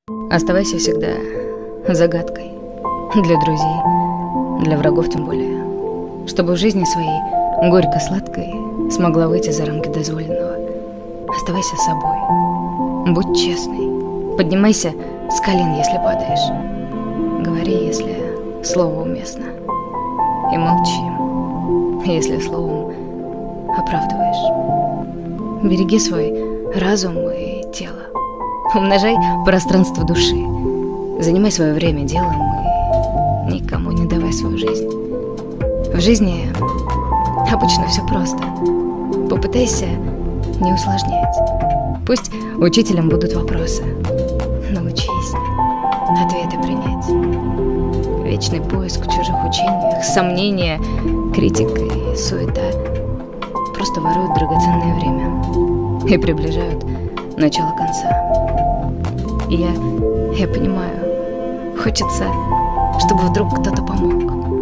Оставайся всегда загадкой. Для друзей, для врагов тем более. Чтобы в жизни своей горько-сладкой смогла выйти за рамки дозволенного. Оставайся собой. Будь честной. Поднимайся с колен, если падаешь. Говори, если слово уместно. И молчи, если словом оправдываешь. Береги свой разум и тело. Умножай пространство души. Занимай свое время делом и никому не давай свою жизнь. В жизни обычно все просто. Попытайся не усложнять. Пусть учителем будут вопросы. Научись ответы принять. Вечный поиск в чужих учениях, сомнения, критика и суета просто воруют драгоценное время и приближают начало конца. И я понимаю, хочется, чтобы вдруг кто-то помог.